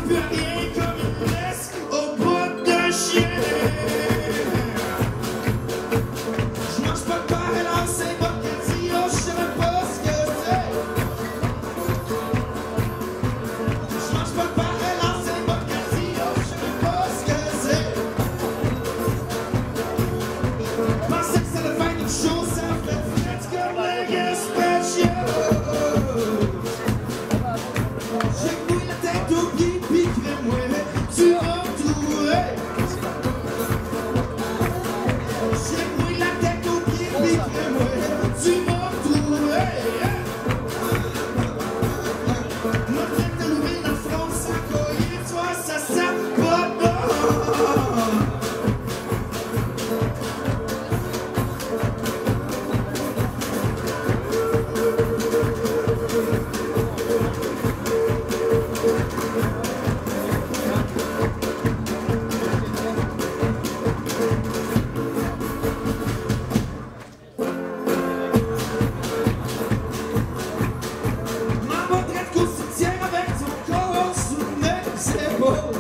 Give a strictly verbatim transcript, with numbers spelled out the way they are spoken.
plus rien comme une laisse au bout d'un chien. Je mange pas de part et lance un bocadillo, je sais même pas ce que c'est. Je mange pas de part et lance un bocadillo, je sais même pas ce que c'est. Je pensais que ça allait faire quelque chose, ça fait fret comme un gazpacho. J'ai mouillé la tête au pied, pis crème-moi, tu vas me trouver. J'ai mouillé la tête au pied, pis crème-moi, tu vas me trouver. Ma tête de louer dans le front, ça cogne, toi, ça sent pas bon. Maman traite qu'au cimetière avec son corps sous mes épaules.